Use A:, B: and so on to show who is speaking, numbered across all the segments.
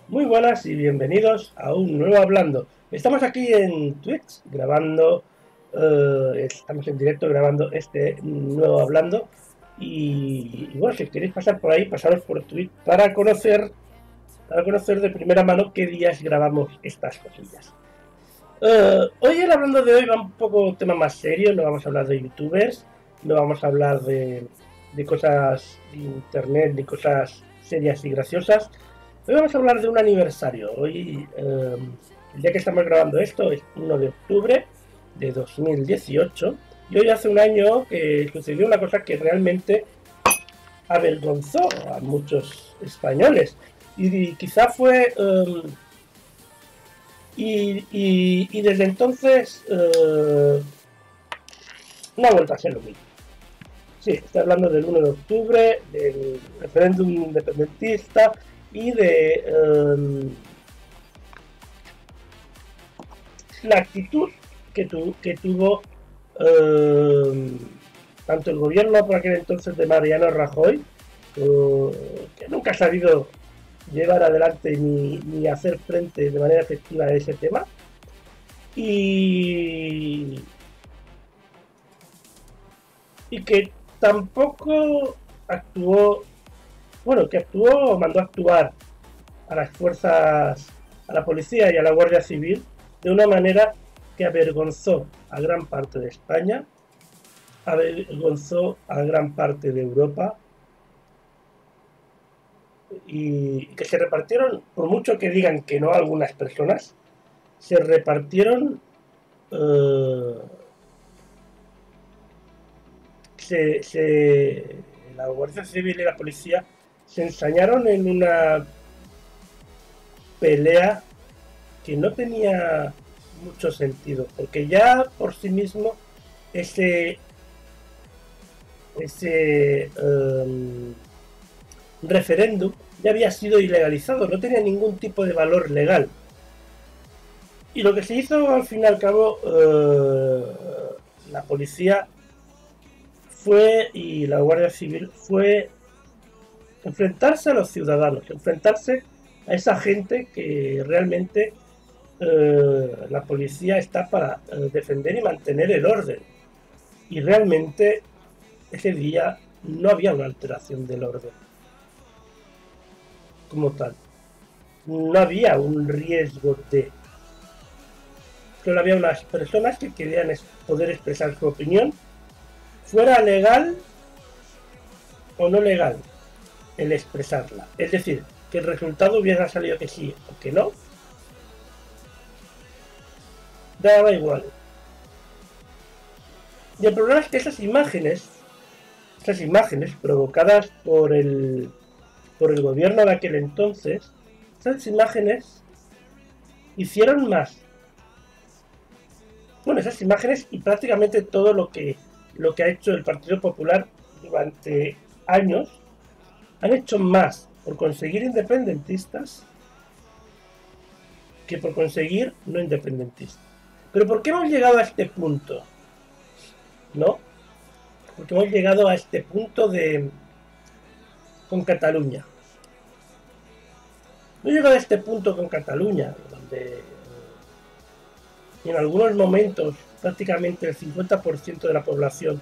A: Muy buenas y bienvenidos a un nuevo Hablando. Estamos aquí en Twitch grabando, estamos en directo grabando este nuevo Hablando. Y bueno, si queréis pasar por ahí, pasaros por Twitch para conocer de primera mano qué días grabamos estas cosillas. Hoy el Hablando de hoy va un poco tema más serio, no vamos a hablar de youtubers, no vamos a hablar de cosas de internet ni cosas serias y graciosas. Hoy vamos a hablar de un aniversario. Hoy, el día que estamos grabando esto es 1 de octubre de 2018 y hoy hace un año que sucedió una cosa que realmente avergonzó a muchos españoles y quizá fue y desde entonces no ha vuelto a ser lo mismo. Sí, estoy hablando del 1 de octubre, del referéndum independentista y de la actitud que tuvo tanto el gobierno por aquel entonces de Mariano Rajoy, que nunca ha sabido llevar adelante ni hacer frente de manera efectiva a ese tema, y, y que tampoco actuó, bueno, que actuó, mandó a actuar a las fuerzas, a la policía y a la Guardia Civil de una manera que avergonzó a gran parte de España, avergonzó a gran parte de Europa y que se repartieron, por mucho que digan que no algunas personas, se repartieron, eh, la Guardia Civil y la policía se ensañaron en una pelea que no tenía mucho sentido, porque ya por sí mismo ese ese referéndum ya había sido ilegalizado, no tenía ningún tipo de valor legal. Y lo que se hizo al fin y al cabo, la policía fue y la Guardia Civil fue enfrentarse a los ciudadanos, enfrentarse a esa gente que realmente la policía está para defender y mantener el orden. Y realmente ese día no había una alteración del orden como tal. No había un riesgo de... Solo había unas personas que querían poder expresar su opinión, fuera legal o no legal, el expresarla. Es decir, que el resultado hubiera salido que sí o que no, daba igual. Y el problema es que esas imágenes provocadas por el gobierno de aquel entonces, esas imágenes hicieron más. Bueno, esas imágenes y prácticamente todo lo que ha hecho el Partido Popular durante años, han hecho más por conseguir independentistas que por conseguir no independentistas. Pero ¿por qué hemos llegado a este punto? ¿No? Porque hemos llegado a este punto con Cataluña. No he llegado a este punto con Cataluña, donde en algunos momentos prácticamente el 50% de la población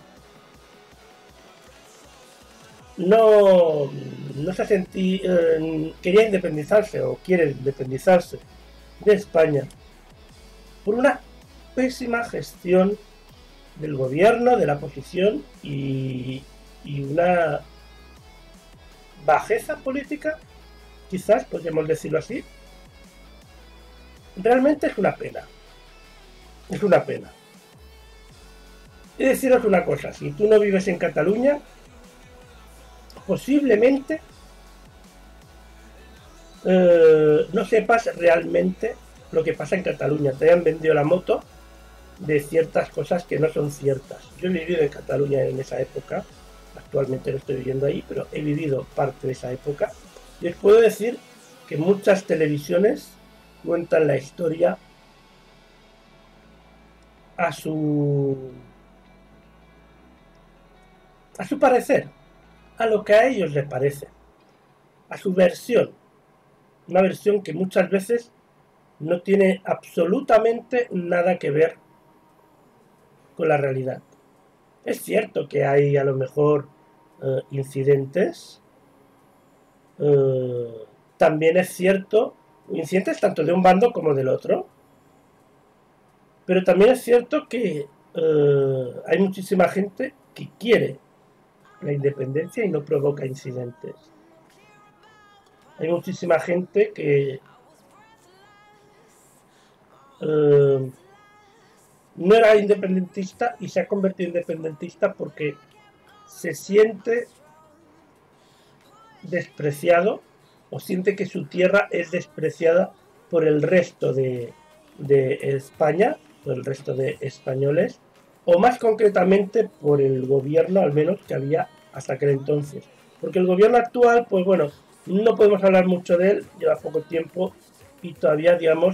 A: no, no se sentía, quería independizarse o quiere independizarse de España por una pésima gestión del gobierno, de la oposición y una bajeza política, quizás podríamos decirlo así. Realmente es una pena, es una pena. Y deciros una cosa, si tú no vives en Cataluña, posiblemente no sepas realmente lo que pasa en Cataluña. Te hayan vendido la moto de ciertas cosas que no son ciertas. Yo he vivido en Cataluña en esa época, actualmente no estoy viviendo ahí, pero he vivido parte de esa época. Y os puedo decir que muchas televisiones cuentan la historia a su parecer, a lo que a ellos les parece, a su versión. Una versión que muchas veces no tiene absolutamente nada que ver con la realidad. Es cierto que hay a lo mejor incidentes. También es cierto, incidentes tanto de un bando como del otro. Pero también es cierto que hay muchísima gente que quiere la independencia y no provoca incidentes. Hay muchísima gente que no era independentista y se ha convertido en independentista porque se siente despreciado o siente que su tierra es despreciada por el resto de España, por el resto de españoles, o más concretamente por el gobierno, al menos, que había hasta aquel entonces. Porque el gobierno actual, pues bueno, no podemos hablar mucho de él, lleva poco tiempo y todavía, digamos,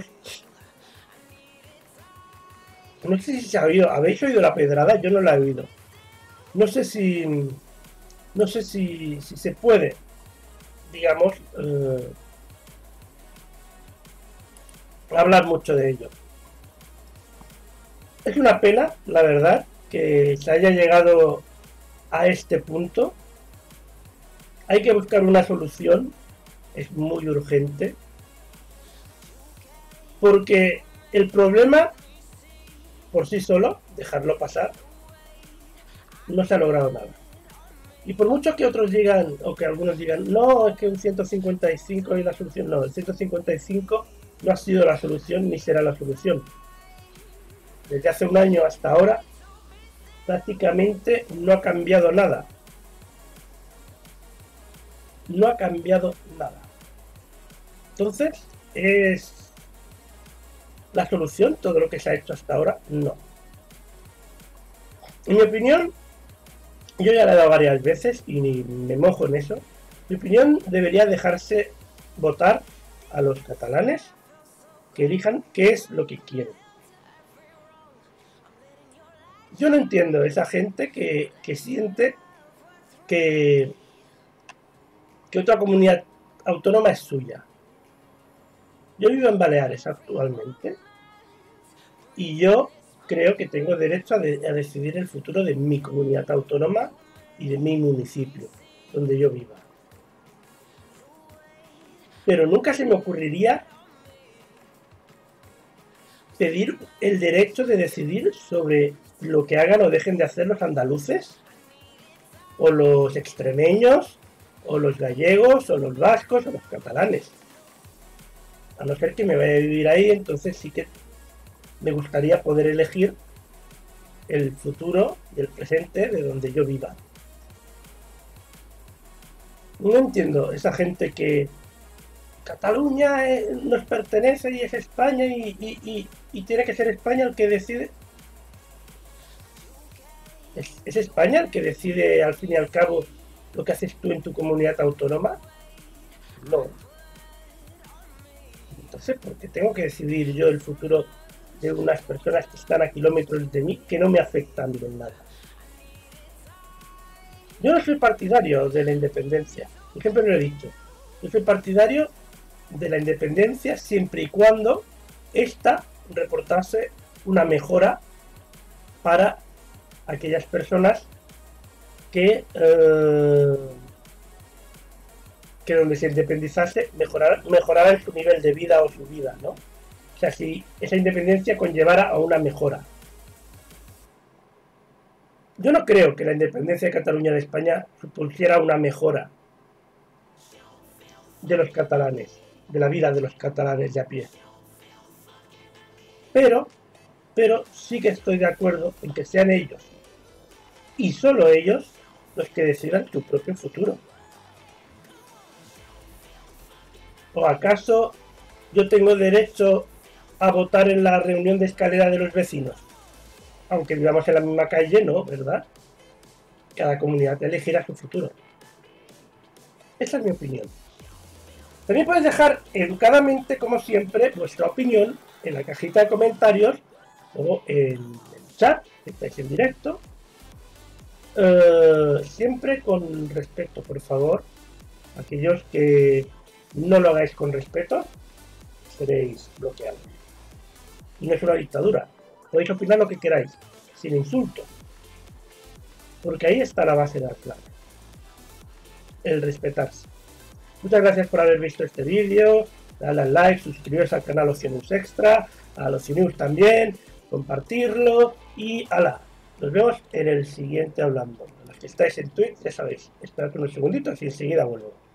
A: no sé si se ha oído, ¿habéis oído la pedrada? Yo no la he oído. No sé si, no sé si se puede, digamos, hablar mucho de ello. Es una pena, la verdad, que se haya llegado a este punto. Hay que buscar una solución, es muy urgente, porque el problema por sí solo, dejarlo pasar, no se ha logrado nada. Y por mucho que otros digan, o que algunos digan, no, es que un 155 es la solución, no, el 155 no ha sido la solución ni será la solución. Desde hace un año hasta ahora, prácticamente no ha cambiado nada. No ha cambiado nada. Entonces, ¿es la solución todo lo que se ha hecho hasta ahora? No. En mi opinión, yo ya la he dado varias veces y ni me mojo en eso. Mi opinión debería dejarse votar a los catalanes que elijan qué es lo que quieren. Yo no entiendo esa gente que siente que otra comunidad autónoma es suya. Yo vivo en Baleares actualmente y yo creo que tengo derecho a decidir el futuro de mi comunidad autónoma y de mi municipio, donde yo viva. Pero nunca se me ocurriría pedir el derecho de decidir sobre lo que hagan o dejen de hacer los andaluces, o los extremeños, o los gallegos, o los vascos, o los catalanes. A no ser que me vaya a vivir ahí, entonces sí que me gustaría poder elegir el futuro y el presente de donde yo viva. No entiendo esa gente que Cataluña nos pertenece y es España y tiene que ser España el que decide. ¿Es España el que decide al fin y al cabo lo que haces tú en tu comunidad autónoma? No. Entonces, ¿por qué tengo que decidir yo el futuro de unas personas que están a kilómetros de mí que no me afectan en nada? Yo no soy partidario de la independencia, yo siempre lo he dicho. Yo soy partidario de la independencia siempre y cuando ésta reportase una mejora para aquellas personas que donde se independizase mejorara su nivel de vida o su vida, ¿no? O sea, si esa independencia conllevara a una mejora. Yo no creo que la independencia de Cataluña de España supusiera una mejora de los catalanes, de la vida de los catalanes de a pie. Pero sí que estoy de acuerdo en que sean ellos, y solo ellos, los que decidan su propio futuro. ¿O acaso yo tengo derecho a votar en la reunión de escalera de los vecinos? Aunque vivamos en la misma calle, no, ¿verdad? Cada comunidad elegirá su futuro. Esa es mi opinión. También podéis dejar educadamente, como siempre, vuestra opinión en la cajita de comentarios o en el chat, si estáis en directo. Siempre con respeto, por favor. Aquellos que no lo hagáis con respeto, seréis bloqueados. Y no es una dictadura. Podéis opinar lo que queráis, sin insultos. Porque ahí está la base de la clave. El respetarse. Muchas gracias por haber visto este vídeo. Dale al like, suscribiros al canal Ocionews Extra, a Ocionews también, compartirlo y ¡hala! Nos vemos en el siguiente hablando. Los que estáis en Twitch, ya sabéis, esperad unos segunditos y enseguida vuelvo.